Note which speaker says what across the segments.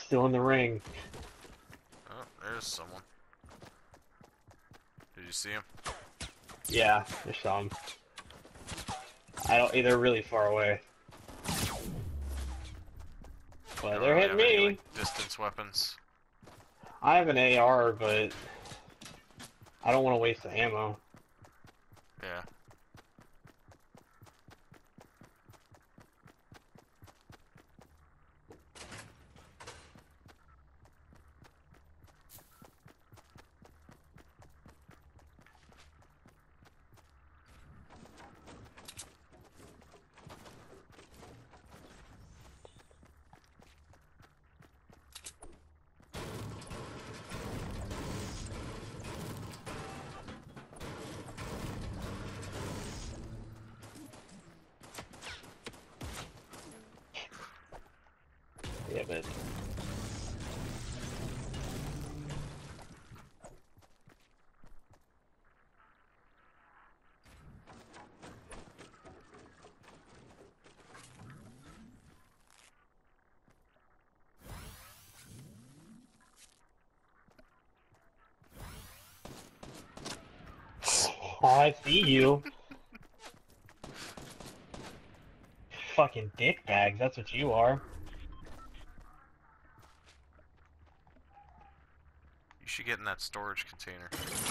Speaker 1: Still in the ring.
Speaker 2: Oh, there's someone. Did you see him?
Speaker 1: Yeah, I saw him. They're really far away. But they're
Speaker 2: Really
Speaker 1: hitting
Speaker 2: have any,
Speaker 1: me.
Speaker 2: like, distance weapons?
Speaker 1: I have an AR, but I don't want to waste the ammo.
Speaker 2: Yeah.
Speaker 1: Yeah, but oh, I see you. Fucking dick bags, that's what you are.
Speaker 2: You should get in that storage container.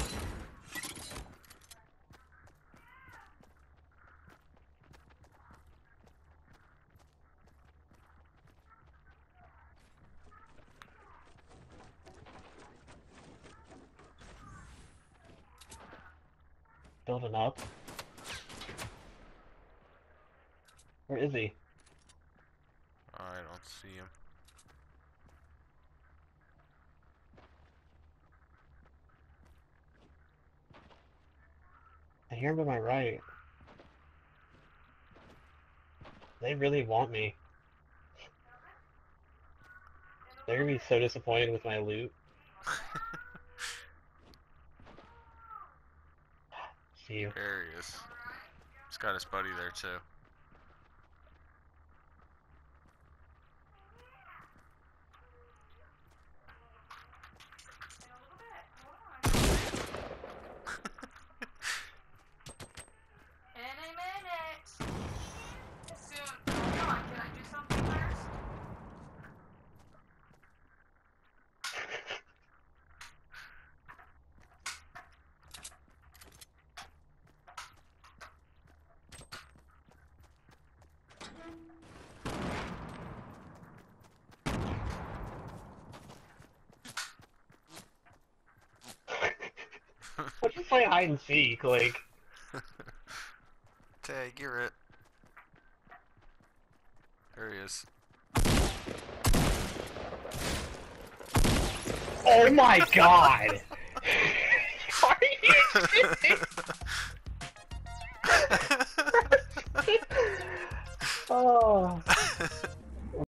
Speaker 1: Building up. Where is he?
Speaker 2: I don't see him.
Speaker 1: I hear him to my right. They really want me. They're gonna be so disappointed with my loot. See you.
Speaker 2: There he is. He's got his buddy there too.
Speaker 3: In a minute. Soon. Come on, can I do something first?
Speaker 1: Let's just play hide and seek, like.
Speaker 2: Tag, you're it. There he is.
Speaker 1: Oh my god!